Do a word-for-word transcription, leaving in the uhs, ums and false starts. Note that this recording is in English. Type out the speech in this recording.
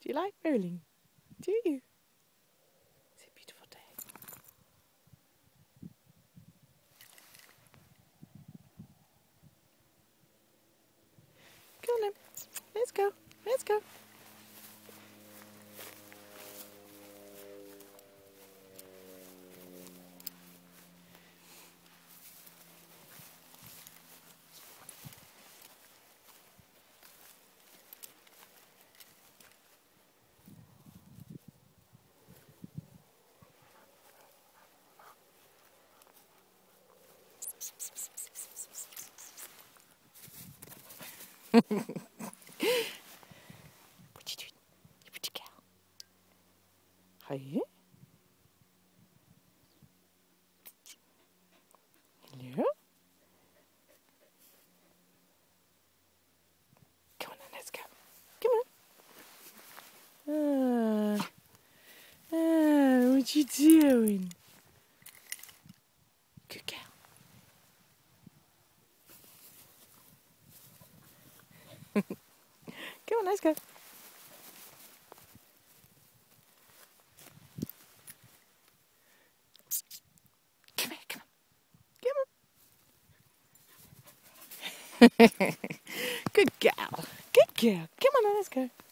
you like rolling? Do you? It's a beautiful day. Go on then. Let's go. Let's go. What you doing? You pretty girl. Hi. Hello. Come on, let's go. Come on. Ah, ah, what you doing? Good girl. Come on, let's go. Come here, come on. Come on. Good girl. Good girl. Come on, let's go.